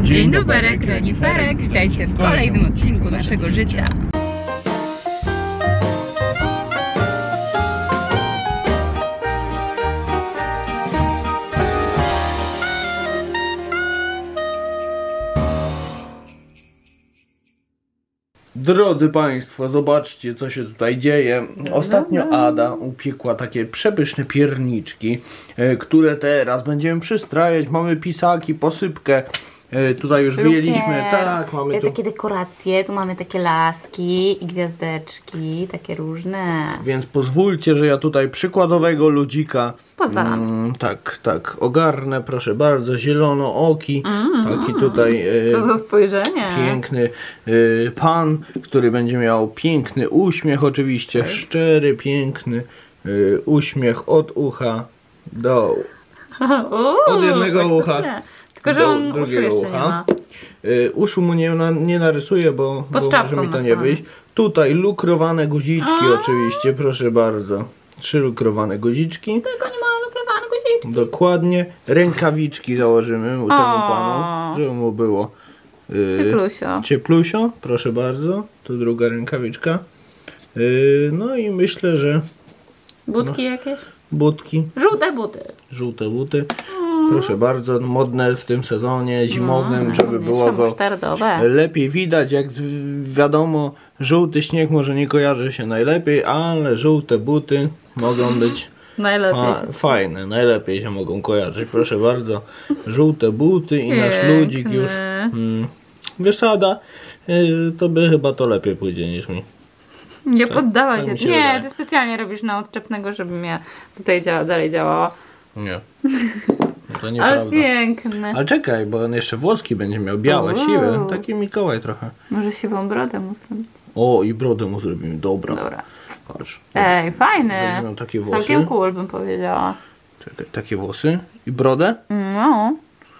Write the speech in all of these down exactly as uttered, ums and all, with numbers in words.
Dzień dobry, reniferek, witajcie w kolejnym odcinku naszego życia. Drodzy Państwo, zobaczcie, co się tutaj dzieje. Ostatnio Ada upiekła takie przepyszne pierniczki, które teraz będziemy przystrajać. Mamy pisaki, posypkę. Tutaj już wyjęliśmy, tak, mamy tu takie dekoracje, tu mamy takie laski i gwiazdeczki, takie różne. Więc pozwólcie, że ja tutaj przykładowego ludzika Pozwalam. Mm, tak, tak, ogarnę, proszę bardzo, zielonooki, mm, taki tutaj e, co za spojrzenie. Piękny e, pan, który będzie miał piękny uśmiech, oczywiście, tak. Szczery, piękny e, uśmiech od ucha do Uuu, od jednego tak ucha. Tylko, że on drugiego ucha. Nie ma. Y, uszu mu nie, na, nie narysuję, bo, bo może mi to nie wyjść. Tutaj lukrowane guziczki A. oczywiście, proszę bardzo. Trzy lukrowane guziczki. Tylko nie ma lukrowane guziczki. Dokładnie. Rękawiczki założymy mu, temu panu, żeby mu było y, cieplusio. cieplusio. Proszę bardzo. Tu druga rękawiczka. Y, no i myślę, że... Budki no, jakieś? Budki. Żółte buty. Żółte buty. Proszę bardzo, modne w tym sezonie zimowym, no, żeby było go lepiej widać. Jak wiadomo, żółty śnieg może nie kojarzy się najlepiej, ale żółte buty mogą być fa fajne, najlepiej się mogą kojarzyć. Proszę bardzo, żółte buty i nasz ludzik już hmm, wysada, to by chyba to lepiej pójdzie niż mi. Nie tak, poddawaj tak się. się Nie, wydaje. ty specjalnie robisz na odczepnego, żeby mnie tutaj działa, dalej działało. Nie. To nieprawda. Ale piękny. Ale czekaj, bo on jeszcze włoski będzie miał, białe, Uuu. siwe. Taki Mikołaj trochę. Może siwą brodę mu zrobić. O, i brodę mu zrobimy, dobra. Dobra. Patrz. Ej, fajny. Miał takie włosy. Całkiem cool, bym powiedziała. Czekaj, takie włosy. I brodę? No.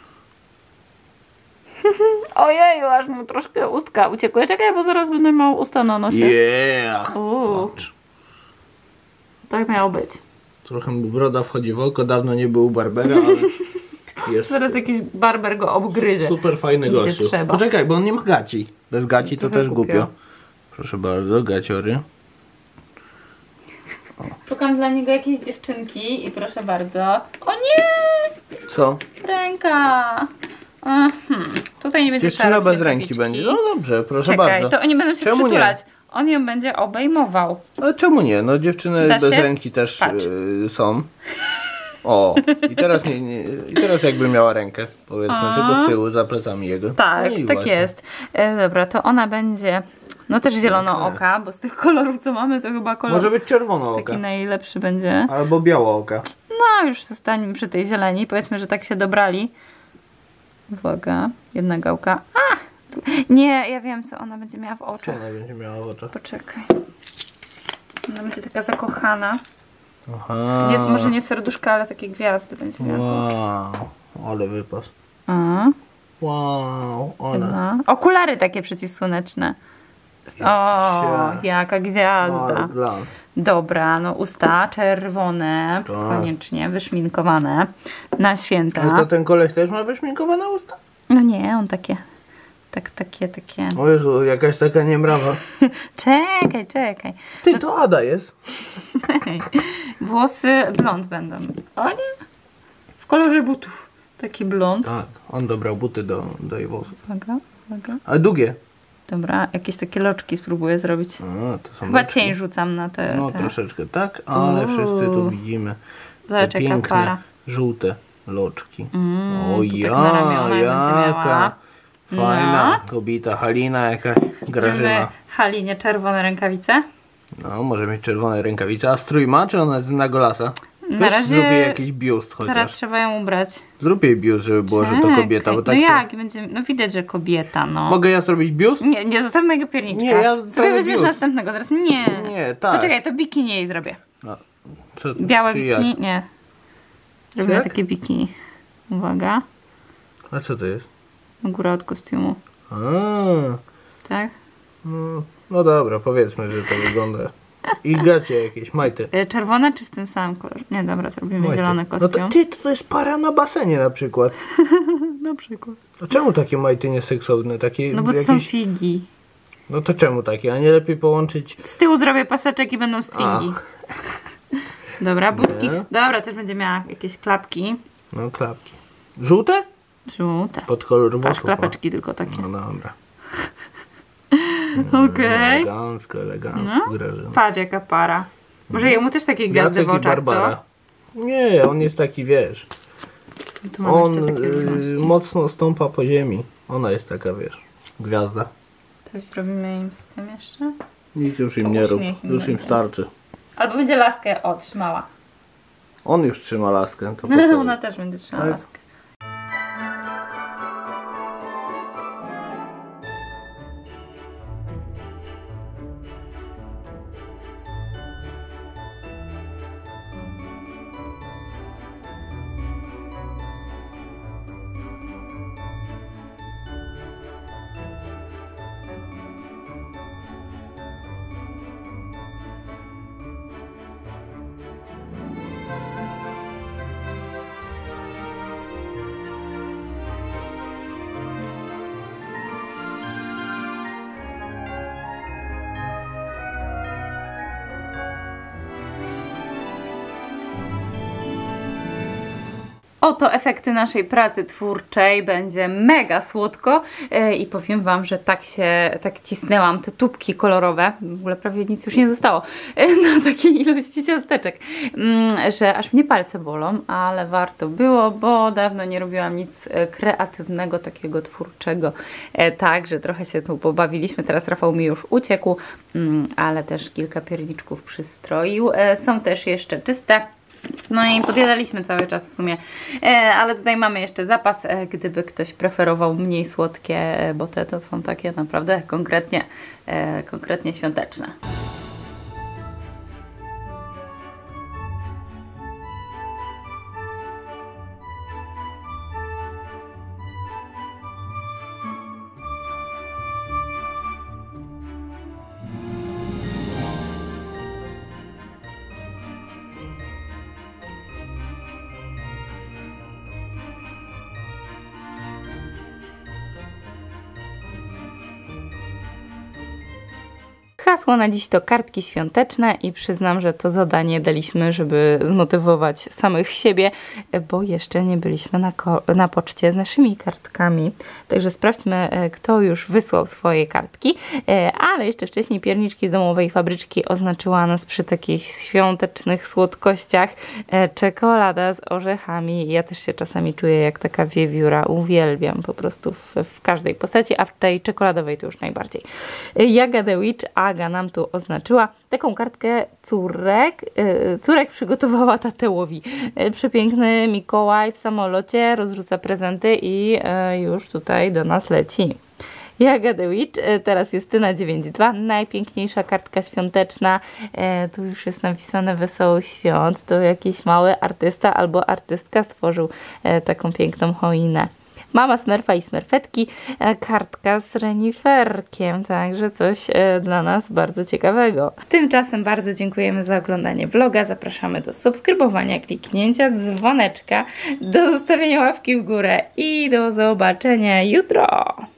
Ojeju, aż mu troszkę ustka uciekły. Czekaj, bo zaraz będę miał usta na nosie. Yeah! Patrz. Tak miało być. Trochę mu broda wchodzi w oko, dawno nie był u barbera, ale jest... Zaraz jakiś barber go obgryzie. Super fajny gościu. Poczekaj, bo on nie ma gaci. Bez gaci to, to też głupio. głupio. Proszę bardzo, gaciory. O. Szukam dla niego jakiejś dziewczynki i proszę bardzo. O nie! Co? Ręka. Hmm. Tutaj nie będzie Dziewczyna bez ręki będzie. No dobrze, proszę Czekaj, bardzo. to oni będą się czemu przytulać. Nie? On ją będzie obejmował. Ale czemu nie? No dziewczyny bez ręki też y, są. O, i teraz nie, nie i teraz jakby miała rękę, powiedzmy, A. tylko z tyłu, za plecami jego. Tak, no tak właśnie. jest. E, dobra, to ona będzie, no też zielonooka, bo z tych kolorów co mamy to chyba kolor może być czerwonooka. Taki najlepszy będzie. Albo białooka. No już zostańmy przy tej zieleni, powiedzmy, że tak się dobrali. Uwaga, jedna gałka. A! Nie, ja wiem co ona będzie miała w oczach. Co ona będzie miała w oczach? Poczekaj. Ona będzie taka zakochana. Aha. Jest może nie serduszka, ale takie gwiazdy będzie miała. Wow, ale wypas. A? Wow, ale. Okulary takie przeciwsłoneczne. O, jaka gwiazda. Dobra, no usta czerwone, tak. Koniecznie wyszminkowane na święta. Ale to ten koleś też ma wyszminkowane usta? No nie, on takie, tak, takie, takie. O Jezu, jakaś taka niemrawa. Czekaj, czekaj. Ty, no... to Ada jest. Włosy blond będą. O nie? W kolorze butów. Taki blond. Tak, on dobrał buty do, do jej włosów. Uwaga, uwaga. Ale długie. Dobra, jakieś takie loczki spróbuję zrobić. A, to są Chyba loczki. cień rzucam na te... No te... troszeczkę, tak? Ale Uuu. wszyscy tu widzimy te piękne, para. żółte loczki. Mm, o ja, tak jaka fajna no. kobieta, Halina, jaka Grażyna. Halinie czerwone rękawice. No, może mieć czerwone rękawice. A strój ma, czy ona jest na golasa? Na Weź razie zrobię jakiś biust chociaż. Zaraz trzeba ją ubrać. Zrób jej biust, żeby było, Czekaj. że to kobieta. Bo tak no to... jak? Będzie, no widać, że kobieta, no. Mogę ja zrobić biust? Nie, nie zostaw mojego pierniczka. Nie, ja sobie weźmiesz biust. następnego, zaraz nie. Nie, tak. To czekaj, to bikini jej zrobię. No. Co, Białe bikini? jak? Nie. Robimy takie bikini. Uwaga. A co to jest? Góra od kostiumu. A. Tak? No, no dobra, powiedzmy, że to wygląda. I gacie jakieś, majty. Czerwone czy w tym samym kolorze? Nie, dobra, zrobimy majty. zielony kostium. No to ty, to jest para na basenie na przykład. na przykład. A czemu takie majty nieseksowne? Takie no bo to jakieś... są figi. No to czemu takie? A nie lepiej połączyć... Z tyłu zrobię paseczek i będą stringi. Ach. Dobra, budki. Nie. Dobra, też będzie miała jakieś klapki. No klapki. Żółte? Żółte. Pod kolor włosów. Patrz, klapeczki tylko takie. No dobra. Okej. Okay. Elegancko, elegancko. No. Patrz jaka para. Może jemu też takie gwiazdy w oczach, co? Nie, on jest taki, wiesz. On y, mocno stąpa po ziemi. Ona jest taka, wiesz, gwiazda. Coś zrobimy im z tym jeszcze? Nic już im to nie rób, już im starczy. Albo będzie laskę otrzymała. On już trzyma laskę. To Ona też będzie trzymała tak. laskę. Oto efekty naszej pracy twórczej, będzie mega słodko yy, i powiem wam, że tak się, tak cisnęłam te tubki kolorowe, w ogóle prawie nic już nie zostało yy, na takiej ilości ciasteczek, yy, że aż mnie palce bolą, ale warto było, bo dawno nie robiłam nic kreatywnego, takiego twórczego, yy, tak, że trochę się tu pobawiliśmy, teraz Rafał mi już uciekł, yy, ale też kilka pierniczków przystroił, yy, są też jeszcze czyste. No i podjadaliśmy cały czas w sumie, e, ale tutaj mamy jeszcze zapas, e, gdyby ktoś preferował mniej słodkie, e, bo te to są takie naprawdę konkretnie, e, konkretnie świąteczne. Hasło na dziś to kartki świąteczne i przyznam, że to zadanie daliśmy, żeby zmotywować samych siebie, bo jeszcze nie byliśmy na, na poczcie z naszymi kartkami. Także sprawdźmy, kto już wysłał swoje kartki, ale jeszcze wcześniej pierniczki z domowej fabryczki oznaczyła nas przy takich świątecznych słodkościach czekolada z orzechami. Ja też się czasami czuję jak taka wiewióra, uwielbiam po prostu w, w każdej postaci, a w tej czekoladowej to już najbardziej. Jaga the Witch, Aga nam tu oznaczyła taką kartkę córek. Córek przygotowała Tatełowi. Przepiękny Mikołaj w samolocie rozrzuca prezenty i już tutaj do nas leci. Jaga the Witch, teraz Justyna dziewięćdziesiąt dwa, najpiękniejsza kartka świąteczna, tu już jest napisane Wesołych Świąt, to jakiś mały artysta albo artystka stworzył taką piękną choinę. Mama Smurfa i Smurfetki, kartka z reniferkiem, także coś dla nas bardzo ciekawego. Tymczasem bardzo dziękujemy za oglądanie vloga, zapraszamy do subskrybowania, kliknięcia dzwoneczka, do zostawienia łapki w górę i do zobaczenia jutro!